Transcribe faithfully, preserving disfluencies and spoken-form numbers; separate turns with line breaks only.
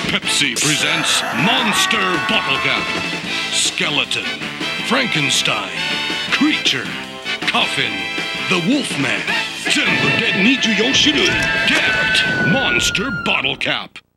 Pepsi presents Monster Bottle Cap. Skeleton, Frankenstein, Creature, Coffin, the Wolfman. 全部でにじゅうよん種類。Get Monster Bottle Cap.